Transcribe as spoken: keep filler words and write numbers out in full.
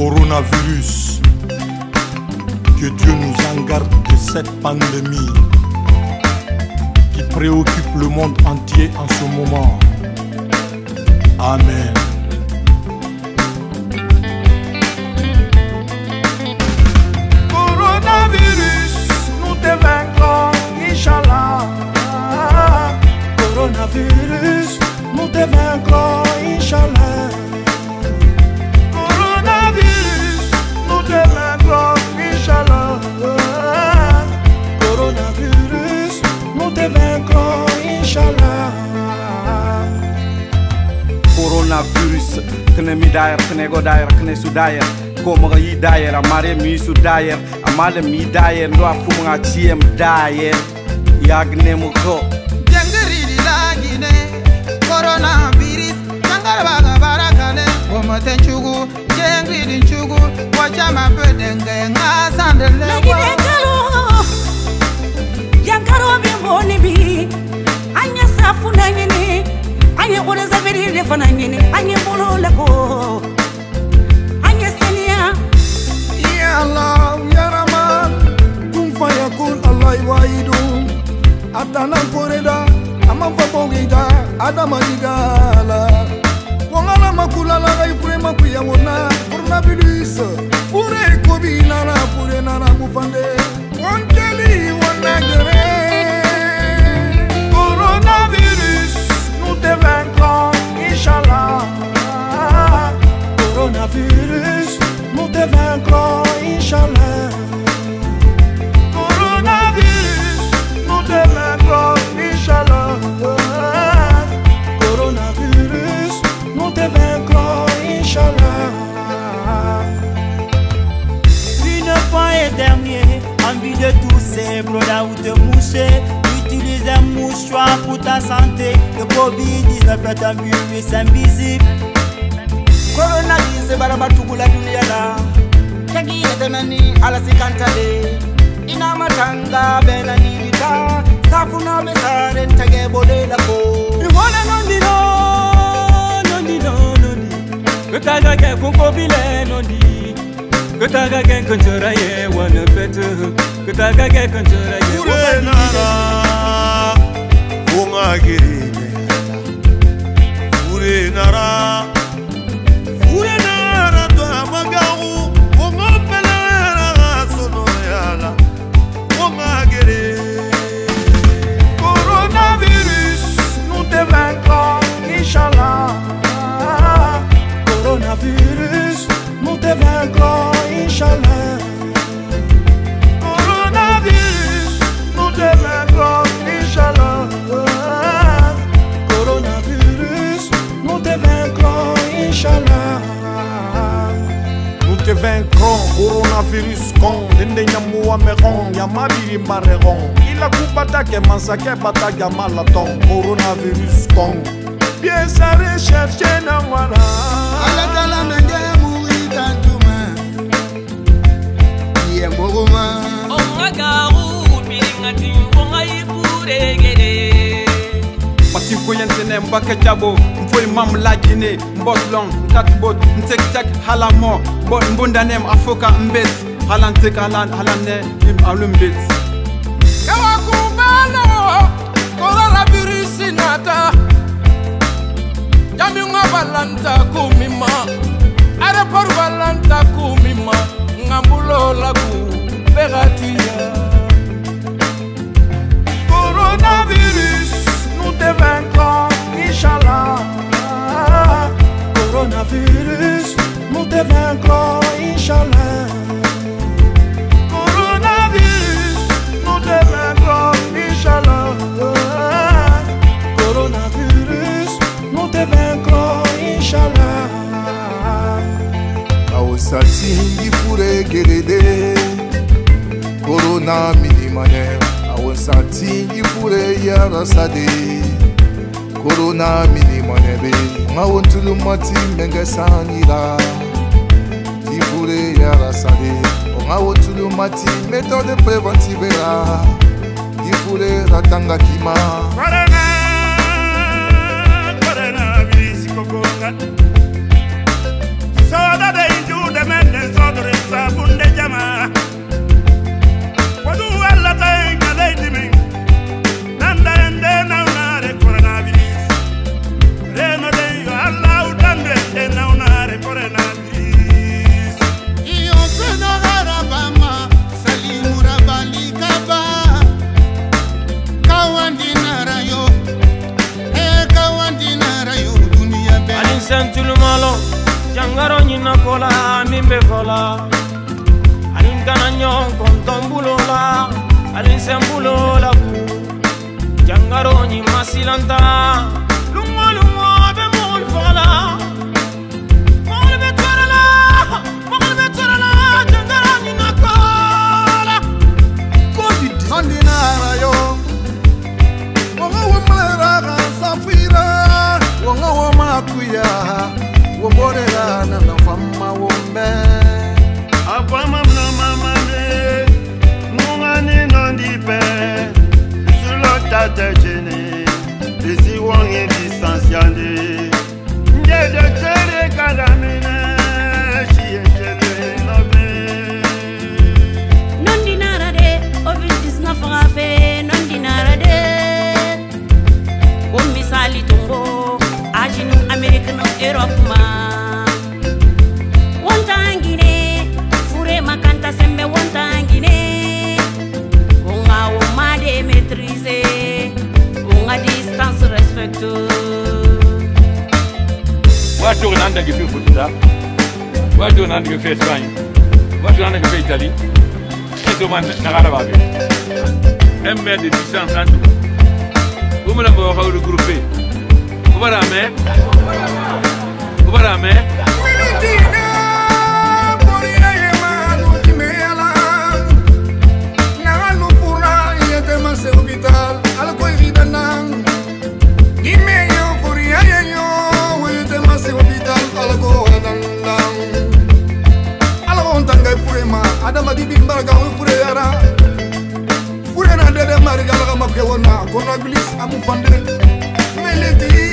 Coronavirus, que Dieu nous en garde de cette pandémie qui préoccupe le monde entier en ce moment. Amen. Coronavirus, nous te vaincrons, Inch'Allah. Coronavirus, nous te vaincrons, Inch'Allah. Coronavirus, nous te vaincrons, Inch'Allah. Coronavirus, nous te vaincrons, Inch'Allah. Coronavirus, kene mi dayer, kene go dayer, kene su dayer. Komo yi dayer, amare mi su dayer, amale mi dayer, ndo afumu nga chiem dayer. Yagne mu ko. Jengiri lagine, coronavirus, jangara baga barakane. Womote nchugu, jengiri nchugu, wachama pedenge nga sandele. Lagine kalo, yankaro bimboni bi, anya safu na nyini, anya ore zaviri lefa na nyini, anya bolo lako, anya senia. Ya Allah, ya Rahman, kun fayakun Allah iwaidun. Atana koreda, amamfa bongida, adama digala. Wangala makula la gai pure makuya wona, coronavirus. Pure kobi nana, pure nana mufande. Wanteli wanagere. Coronavirus, nous te vaincrons, Inch'Allah. Coronavirus, nous te vaincrons, Inch'Allah. Coronavirus, nous te vaincrons, Inch'Allah. Coronavirus, nous te vaincrons, Inch'Allah. Une fois et dernier, envie de tousser, broda ou de moucher. Utilise un mouchoir pour ta santé. Le Covid dix-neuf est un virus invisible. Coronavirus barabatugula dunia la. Tagi etemeni ala sikantale. Ina matanga bena nilita. Safuna besare ntage bode la ko. Iwana nondi no, nondi no, nondi. Kutaga ke kunkobile nondi. Kutaga ke konjora ye wana pete. Kutaga ke konjora ye Fure nara, wonga girine. Fure nara, fure nara to amagaru, wonga pelera sono yala, wonga girine. Coronavirus, nous te vaincrons, Inch'Allah. Coronavirus, nous te vaincrons, Inch'Allah. Coronavirus, nous te vaincrons, Inch'Allah. Coronavirus, nous te vaincrons, Inch'Allah. Nous te vaincrons, coronavirus con, dende nyamuwa meron, yamabiri mareron. Il a coupata ke mansake bata yamalaton, coronavirus con. Bien sa recherche na wala. Ala tala menge muita tuma. Iye mogoma. Omagaru, biringati, ongai puregede. Pati koyentene mbake jabo, mfoi mam lagine, mbotlong, tatbot, ntek-tek halamo, bot mbundanem afoka mbet, halantek halan halane im alumbet. Kawakubalo, coronavirus inata. Jaminga balanta kumima, aeroport balanta kumima, ngambulo lagu begatia. Coronavirus, nous te vaincrons, Inch'Allah. Coronavirus, nous te vaincrons, Inch'Allah. Coronavirus, nous te vaincrons, Inch'Allah. Coronavirus, nous te vaincrons, Inch'Allah. Awosati ifure gerede, corona minimane. Awosati ifure yarasade, corona minimane be. Ngawontulu mati mengesanira, ifure yarasade. Ngawontulu mati méthode préventive la, ifure ratanga kima. Corona, coronavirus kokonga. Soda de inju de mende. tulu malo jangaro nyina kola mimbe fola alin kananyo konton bulola alin sembulola ku jangaro nyi masilanta lungo lungo be mul fola mul be torala mul be torala jangaro nyina kola kodi andina yo wonga wamara safira wonga wamakuya woborera na na fama wombe apa mamna mama ne ngani nondi pe sur le tata gene desi wonge distanciande nje de tere kadamine chietele nobe nondi narade ovid disna frafe nondi narade o misali tumbo ajinu american europe ma wontangine fure makanta sembe wontangine unga umade maîtriser unga distance respecte watu wanaenda kipi futa watu wanaenda kipi Espagne watu wanaenda kipi Italie eto man nagara babe un mètre de distance entre vous me l'avez regroupé Ubara me Ubara me Adama di big marga o fure yara fure na de marga la ma ke wona kono bilis amu fandre meleti